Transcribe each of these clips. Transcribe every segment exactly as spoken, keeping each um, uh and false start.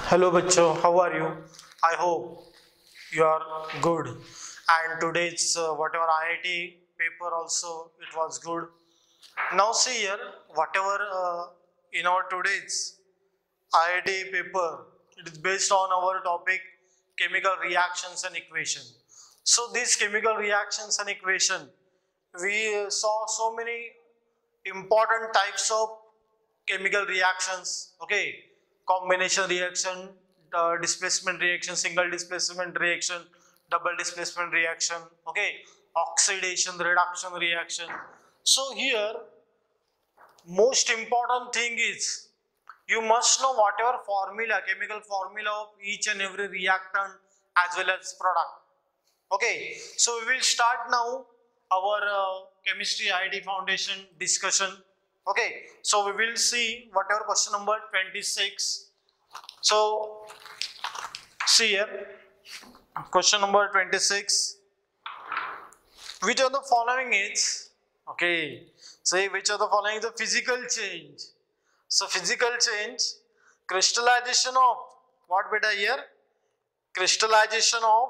Hello बच्चों, how are you? I hope you are good. And today's uh, whatever I I T paper also it was good. Now see here, whatever uh, in our today's I I T paper, it is based on our topic chemical reactions and equation. So these chemical reactions and equation, we uh, saw so many important types of chemical reactions. Okay, combination reaction, uh, displacement reaction, single displacement reaction, double displacement reaction. Okay, oxidation reduction reaction. So here most important thing is you must know whatever formula, chemical formula of each and every reactant as well as product. Okay, so we will start now our uh, chemistry I I T foundation discussion. Okay, so we will see whatever question number twenty-six. So see here, question number twenty-six. Which of the following is, okay, say which of the following is the physical change? So physical change, crystallization of what beta here? Crystallization of,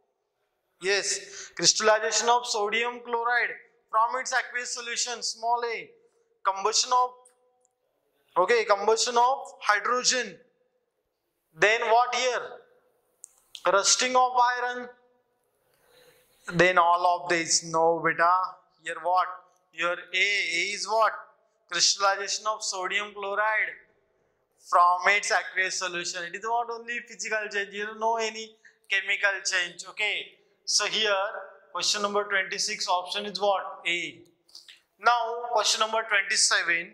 yes, crystallization of sodium chloride from its aqueous solution, small a, combustion of, okay, combustion of hydrogen. Then what here? Rusting of iron. Then all of this, no beta. Here what? Here A, A is what? Crystallization of sodium chloride from its aqueous solution. It is not only physical change, you don't know any chemical change. Okay. So here question number twenty-six option is what? A. Now question number twenty-seven.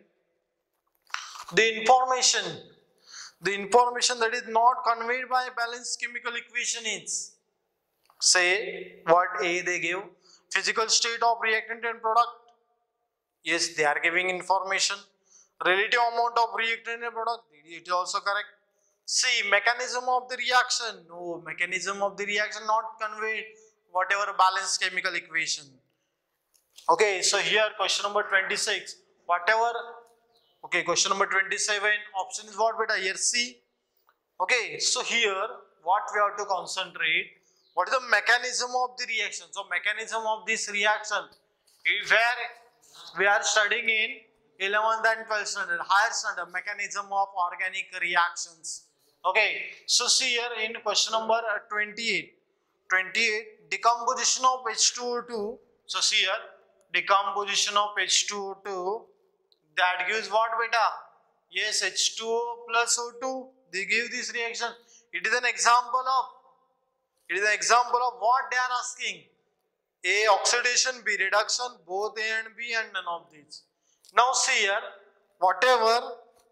The information, the information that is not conveyed by balanced chemical equation is, say what A they give, physical state of reactant and product. Yes, they are giving information. Relative amount of reactant and product, it is also correct. C, mechanism of the reaction. No, mechanism of the reaction not conveyed whatever balanced chemical equation. Okay, so here question number twenty-six, whatever, okay, question number twenty-seven, option is what beta? Here C. Okay, so here what we have to concentrate, what is the mechanism of the reaction? So mechanism of this reaction is where we are studying in eleventh and twelfth standard, higher standard, mechanism of organic reactions. Okay, so see here in question number twenty-eight, twenty-eight, decomposition of H two O two. So see here, decomposition of H two O two, that gives what beta? Yes, H two O plus O two, they give this reaction. It is an example of, it is an example of what they are asking. A, oxidation, B, reduction, both A and B and none of these. Now see here, whatever,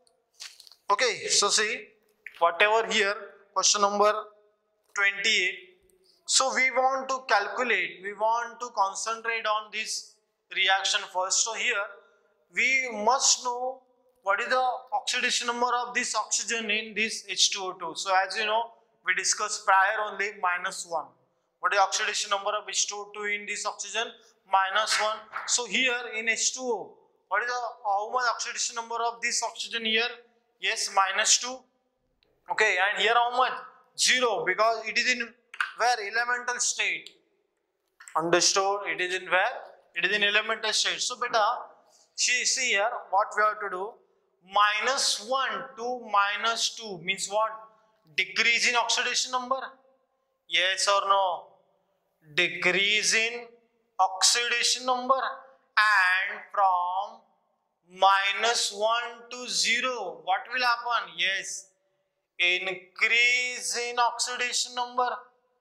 okay, so see, whatever here, question number twenty-eight. So we want to calculate, we want to concentrate on this reaction first. So here, we must know what is the oxidation number of this oxygen in this H two O two. So as you know, we discussed prior only minus one. What is the oxidation number of H two O two in this oxygen? Minus one. So here in H two O, what is the how much oxidation number of this oxygen here? Yes, minus two. Okay, and here how much? Zero, because it is in where? Elemental state. Understood? It is in where? It is in elemental state. So beta, see, see here what we have to do. Minus one to minus two means what? Decrease in oxidation number. Yes or no? Decrease in oxidation number, and from minus one to zero, what will happen? Yes, increase in oxidation number.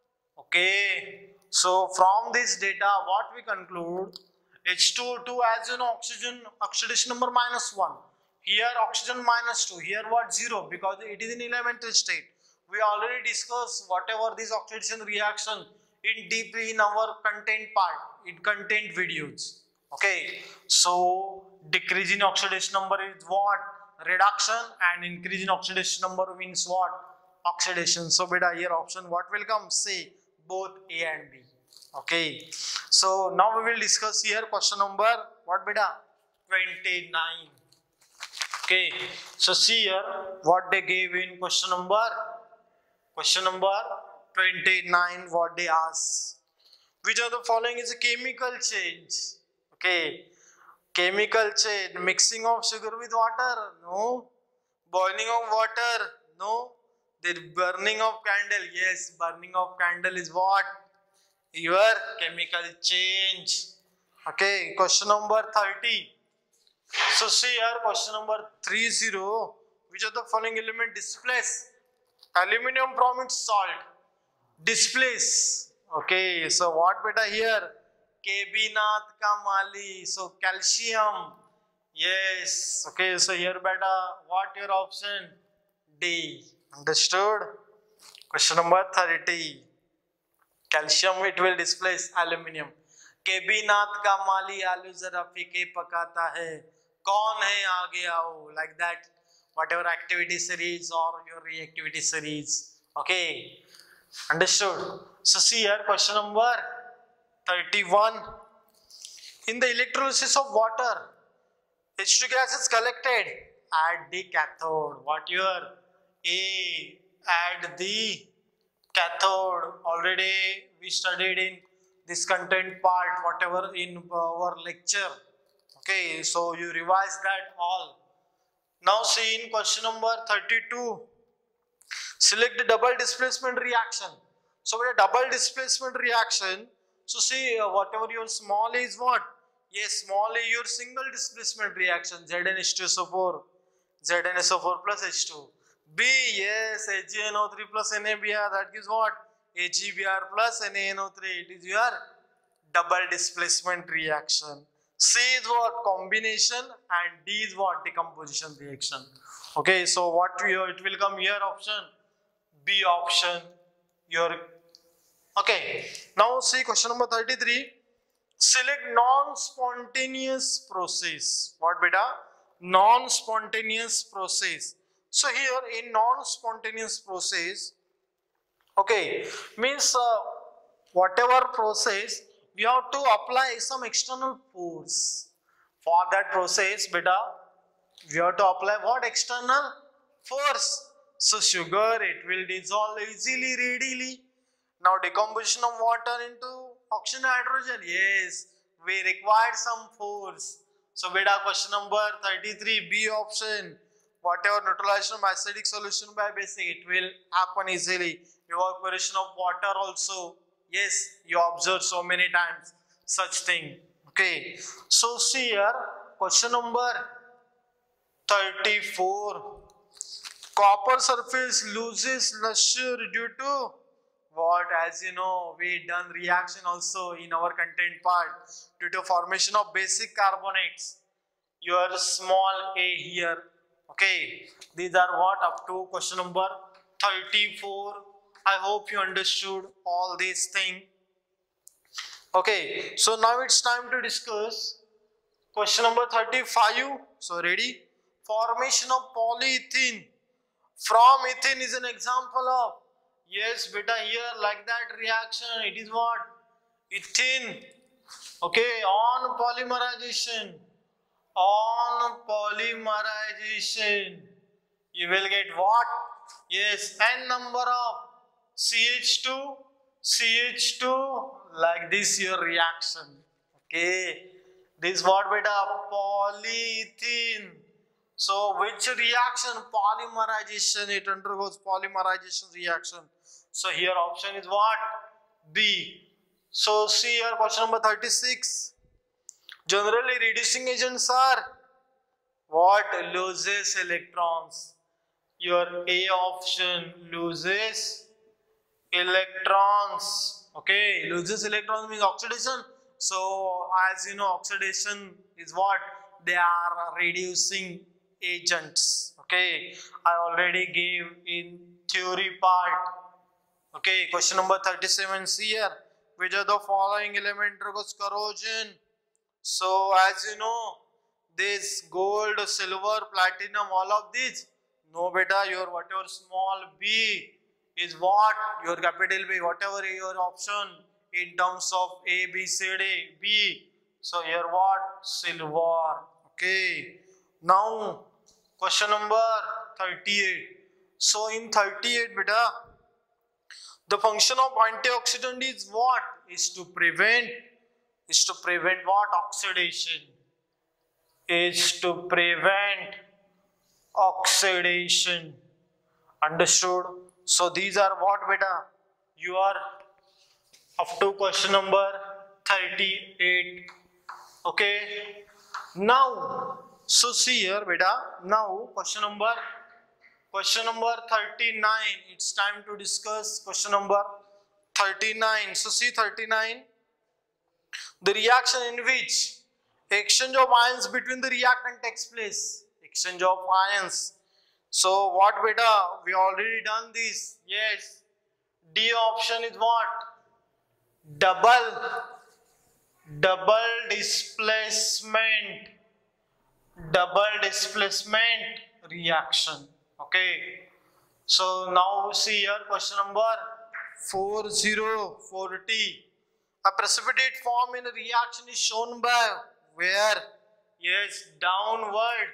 Okay, so from this data what we conclude, H two O two, as you know, oxygen oxidation number minus one, here oxygen minus two, here what? Zero, because it is in elemental state. We already discussed whatever this oxidation reaction in deeply in our content part, in content videos. Okay, so decrease in oxidation number is what? Reduction, and increase in oxidation number means what? Oxidation. So beta, here option what will come? Say both A and B. Okay, so now we will discuss here question number what beta? twenty-nine. Okay, so see here what they gave in question number Question number twenty-nine, what they ask. Which of the following is a chemical change? Okay. Chemical change. Mixing of sugar with water? No. Boiling of water? No. The burning of candle? Yes. Burning of candle is what? Your chemical change. Okay. Question number thirty. So see here, question number thirty. Which of the following element displace aluminum from its salt? Displace. Okay, so what beta here? K B Nath ka Mali. So calcium. Yes. Okay, so here beta, what your option? D. Understood? Question number thirty. Calcium it will displace aluminium. K B Nath का माली आलू जरा फीके पकाता है, कौन है आगे आओ, like that, whatever activity series or your reactivity series. Okay, understood? So see here, question number thirty-one. In the electrolysis of water, H two gas is collected at the cathode. What your A? At the cathode. Already we studied in this content part, whatever in our lecture. Okay, so you revise that all. Now see in question number thirty-two. Select the double displacement reaction. So with a double displacement reaction, so see uh, whatever your small a is what? Yes, small a your single displacement reaction, Z n H two S O four, Z n S O four plus H two. B, yes, H G N O three plus N A B R, that gives what? H E B R plus N A N O three, it is your double displacement reaction. C is what? Combination, and D is what? Decomposition reaction. Okay, so what we, it will come here option? B option. Your okay. Now see question number thirty-three. Select non-spontaneous process. What beta? Non-spontaneous process. So here in non-spontaneous process, okay, means uh, whatever process we have to apply some external force. For that process, beta, we have to apply what? External force. So sugar, it will dissolve easily, readily. Now decomposition of water into oxygen and hydrogen. Yes, we required some force. So beta, question number thirty-three, B option. Whatever neutralization of acidic solution by basic, it will happen easily. Evaporation of water also. Yes, you observe so many times such thing. Okay. So see here, question number thirty-four. Copper surface loses luster due to what? As you know, we done reaction also in our content part, due to formation of basic carbonates. Your small a here. Okay, these are what up to question number thirty-four. I hope you understood all these things. Okay, so now it's time to discuss question number thirty-five. So ready? Formation of polyethylene from ethene is an example of, yes beta, here like that reaction, it is what? Ethene. Okay, on polymerization. On polymerization, you will get what? Yes, n number of C H two, C H two, like this your reaction. Okay, this what beta? Polyethylene. So which reaction? Polymerization, it undergoes polymerization reaction. So here option is what? B. So see here question number thirty-six. Generally reducing agents are what? Loses electrons. Your A option, loses electrons. Okay, loses electrons means oxidation. So as you know, oxidation is what? They are reducing agents. Okay, I already gave in theory part. Okay, question number thirty-seven. See here, which of the following element undergoes corrosion? So as you know, this gold, silver, platinum, all of these. No beta, your whatever small b is what? Your capital B, whatever your option in terms of A, B, C, D, B. So here what? Silver. Okay. Now question number thirty-eight. So in thirty-eight beta, The function of antioxidant is what? Is to prevent, is to prevent what? Oxidation. Is to prevent oxidation. Understood? So these are what, beta? You are up to question number thirty-eight. Okay. Now, so see here, beta. Now, question number question number thirty-nine. It's time to discuss question number thirty-nine. So see thirty-nine. The reaction in which exchange of ions between the reactant takes place. Exchange of ions. So what, beta? We already done this. Yes. D option is what? Double. Double displacement. Double displacement reaction. Okay. So now see here question number forty, forty. A precipitate form in a reaction is shown by where? Yes, downward.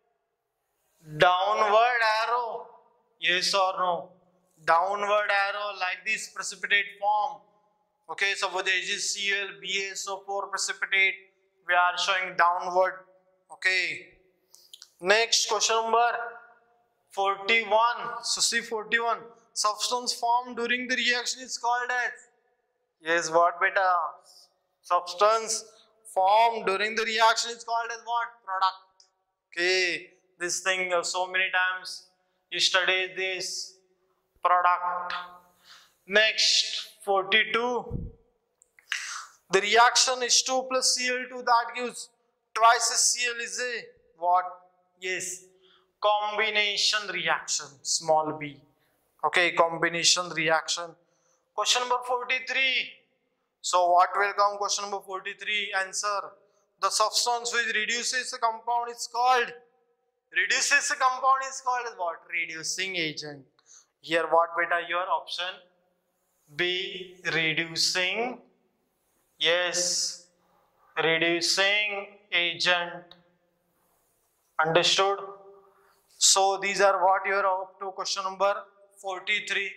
Downward arrow. Yes or no? Downward arrow like this precipitate form. Okay, so for the HCl, B A S O four precipitate, we are showing downward. Okay. Next question number forty-one. So see forty-one. Substance formed during the reaction is called as. Yes, what, beta? Substance formed during the reaction is called as what? Product. Okay. This thing uh, so many times you study this product. Next, forty-two. The reaction H two plus C L two that gives twice C L is a what? Yes, combination reaction, small b. Okay, combination reaction. Question number forty-three. So what will come? Question number forty-three. Answer. The substance which reduces a compound is called. Reduces a compound is called as what? Reducing agent. Here what, beta? Your option B. Reducing. Yes. Reducing agent. Understood? So these are what you are up to question number forty-three.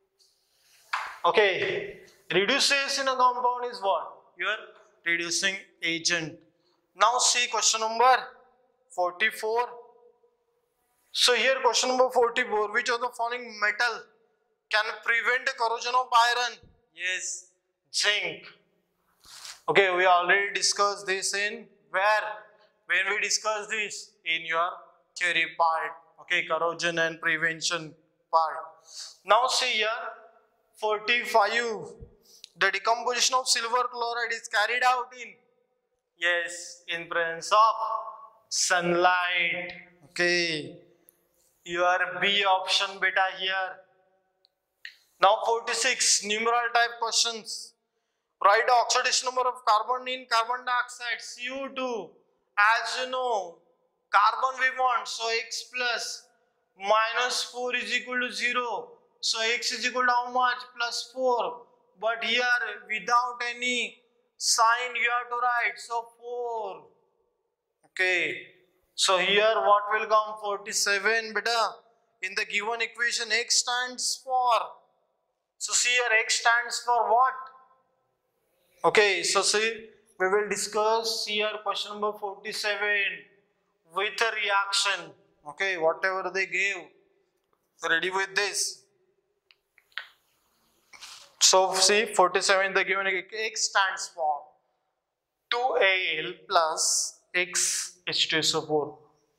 Okay. Reduces in a compound is what? Your reducing agent. Now see question number forty-four. So here question number forty-four. Which of the following metal can prevent corrosion of iron? Yes, zinc. Okay, we already discussed this in where? When we discussed this in your theory part. Okay, corrosion and prevention part. Now see here forty-five. The decomposition of silver chloride is carried out in, yes, in presence of sunlight. Okay, your B option, beta, here. Now forty-six, numeral type questions. Write the oxidation number of carbon in carbon dioxide, C O two. As you know, carbon we want, so X plus minus four is equal to zero. So X is equal to how much? Plus four. But here without any sign you have to write, so four. Okay. So here what will come? forty-seven, beta. In the given equation, X stands for. So see here, X stands for what? Okay. So see, we will discuss here question number forty-seven with a reaction. Okay. Whatever they gave. Ready with this. So see forty-seven, the given X stands for two A L plus X H two S O four.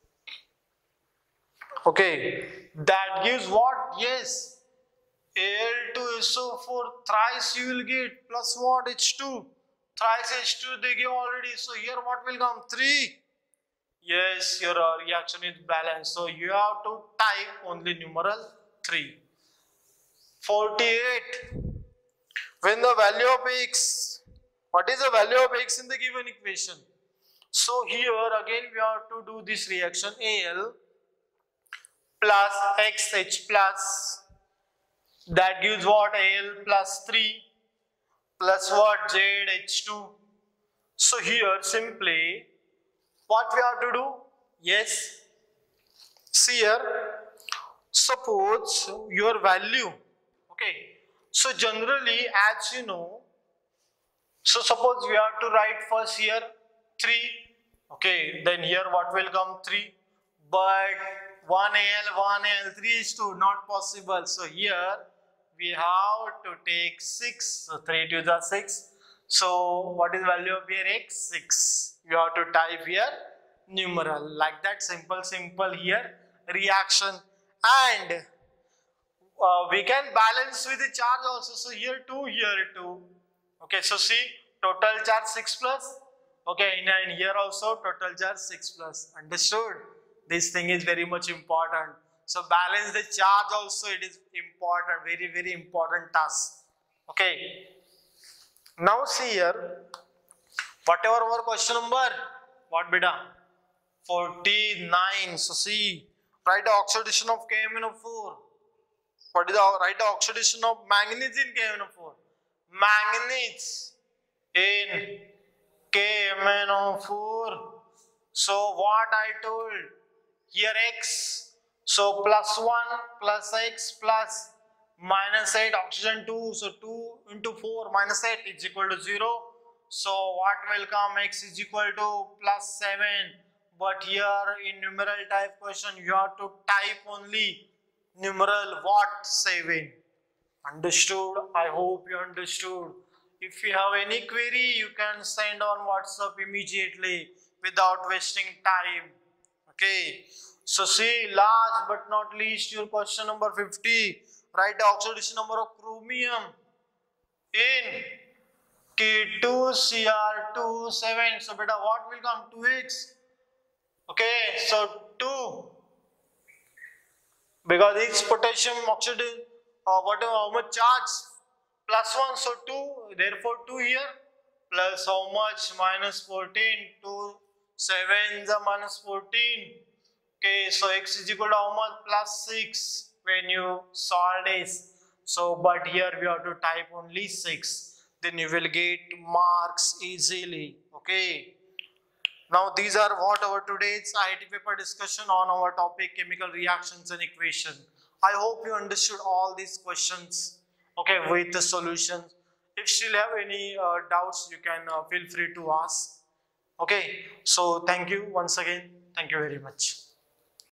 Okay, that gives what? Yes, A L two S O four thrice you will get plus what? H two. Thrice H two they give already. So here what will come? three. Yes, your uh, reaction is balanced. So you have to type only numeral three. forty-eight. When the value of X, what is the value of X in the given equation? So here again we have to do this reaction. A L plus X H plus, that gives what? A L plus three plus what? Z H two. So here simply what we have to do? Yes, see here, suppose your value, okay, So generally, as you know, so suppose we have to write first here three, okay, then here what will come three, but one A L, one A L, three is two, not possible. So here we have to take six, so three to the six. So what is the value of here? X, six. You have to type here numeral, like that, simple, simple here, reaction. And uh, we can balance with the charge also. So here two, here two. Okay, so see, total charge six plus. Okay, and here also total charge six plus. Understood? This thing is very much important. So balance the charge also, it is important, very, very important task. Okay. Now see here, whatever our question number, what beta? forty-nine. So see, write the oxidation of K M N O four. What is the write the oxidation of manganese in K M N O four? Manganese in K M N O four. So what I told here, X, so plus one plus X plus minus eight, oxygen two, so two into four minus eight is equal to zero. So what will come? X is equal to plus seven. But here in numeral type question you have to type only numeral what? seven. Understood? I hope you understood. If you have any query, you can send on WhatsApp immediately without wasting time. Okay. So see, last but not least, your question number fifty. Write the oxidation number of chromium in K two C R two seven. So beta, what will come? two X. Okay. So two. Because each potassium oxidation, uh, whatever, how much charge? Plus one, so two, therefore two here, plus how much? Minus fourteen, two, seven the minus fourteen. Okay, so X is equal to how much? Plus six when you solve this. So, but here we have to type only six, then you will get marks easily. Okay. Now these are what our today's I I T paper discussion on our topic chemical reactions and equation. I hope you understood all these questions, okay, with the solutions. If you still have any uh, doubts, you can uh, feel free to ask. Okay, so thank you once again. Thank you very much.